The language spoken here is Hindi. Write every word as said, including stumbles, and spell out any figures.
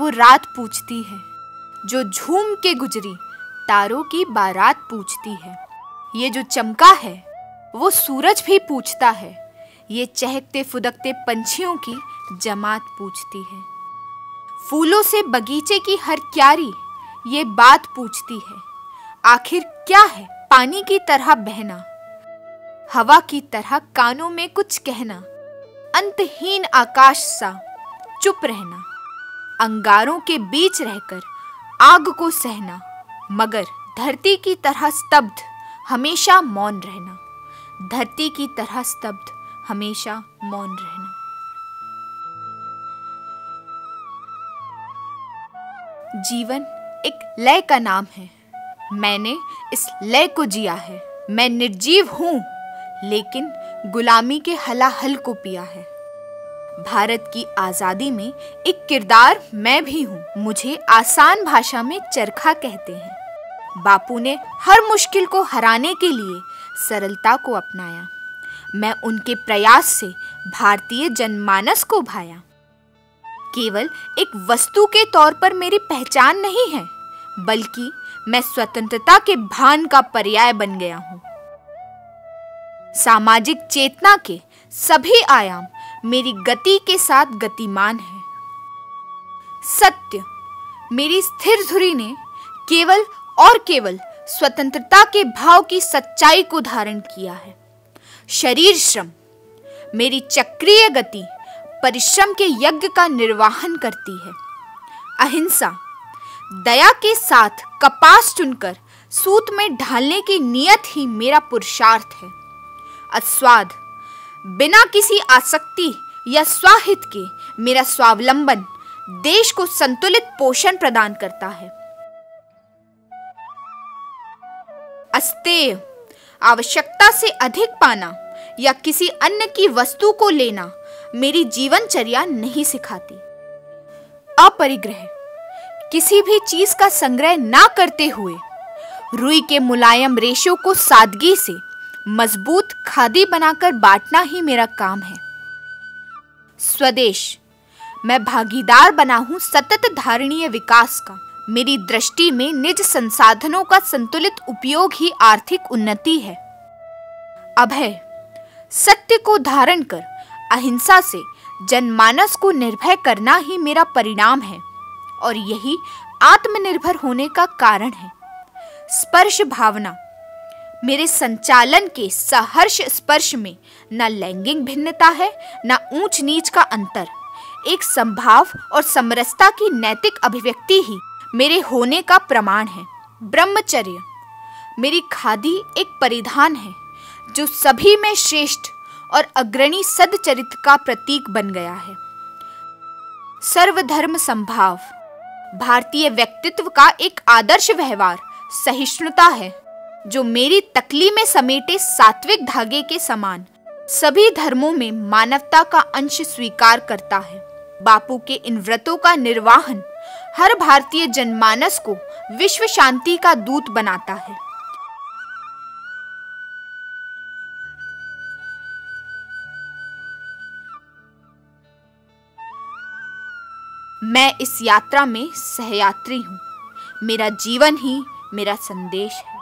वो रात पूछती है, जो झूम के गुजरी तारों की बारात पूछती है। ये जो चमका है वो सूरज भी पूछता है, ये चहकते फुदकते पंछियों की जमात पूछती है। फूलों से बगीचे की हर क्यारी ये बात पूछती है, आखिर क्या है पानी की तरह बहना, हवा की तरह कानों में कुछ कहना, अंतहीन आकाश सा चुप रहना, अंगारों के बीच रहकर आग को सहना, मगर धरती की तरह स्तब्ध हमेशा मौन रहना, धरती की तरह स्तब्ध हमेशा मौन रहना। जीवन एक लय का नाम है, मैंने इस लय को जिया है। मैं निर्जीव हूँ लेकिन गुलामी के हलाहल को पिया है। भारत की आजादी में एक किरदार मैं भी हूँ, मुझे आसान भाषा में चरखा कहते हैं। बापू ने हर मुश्किल को हराने के लिए सरलता को अपनाया। मैं उनके प्रयास से भारतीय जनमानस को भाया। केवल एक वस्तु के तौर पर मेरी पहचान नहीं है, बल्कि मैं स्वतंत्रता के भान का पर्याय बन गया हूँ। सामाजिक चेतना के सभी आयाम मेरी गति के साथ गतिमान है। सत्य मेरी स्थिर धुरी ने केवल और केवल स्वतंत्रता के भाव की सच्चाई को धारण किया है। शरीर श्रम मेरी चक्रीय गति परिश्रम के यज्ञ का निर्वाहन करती है। अहिंसा दया के साथ कपास चुनकर सूत में ढालने की नियत ही मेरा पुरुषार्थ है। अस्वाद बिना किसी आसक्ति या स्वाहित के मेरा स्वावलंबन देश को संतुलित पोषण प्रदान करता है। अस्तेय आवश्यकता से अधिक पाना या किसी अन्य की वस्तु को लेना मेरी जीवनचर्या नहीं सिखाती। अपरिग्रह किसी भी चीज का संग्रह ना करते हुए रुई के मुलायम रेशों को सादगी से मजबूत खादी बनाकर बांटना ही मेरा काम है। स्वदेश मैं भागीदार बना हूं सतत धारणीय विकास का। मेरी दृष्टि में निज संसाधनों का संतुलित उपयोग ही आर्थिक उन्नति है। अभय सत्य को धारण कर अहिंसा से जनमानस को निर्भय करना ही मेरा परिणाम है और यही आत्मनिर्भर होने का कारण है। स्पर्श भावना मेरे संचालन के सहर्ष स्पर्श में न लैंगिक भिन्नता है न ऊंच नीच का अंतर। एक संभाव और समरसता की नैतिक अभिव्यक्ति ही मेरे होने का प्रमाण है। ब्रह्मचर्य मेरी खादी एक परिधान है जो सभी में श्रेष्ठ और अग्रणी सद्चरित्र का प्रतीक बन गया है। सर्वधर्म संभाव भारतीय व्यक्तित्व का एक आदर्श व्यवहार सहिष्णुता है जो मेरी तकली में समेटे सात्विक धागे के समान सभी धर्मों में मानवता का अंश स्वीकार करता है। बापू के इन व्रतों का निर्वाहन हर भारतीय जनमानस को विश्व शांति का दूत बनाता है। मैं इस यात्रा में सहयात्री हूँ। मेरा जीवन ही मेरा संदेश है।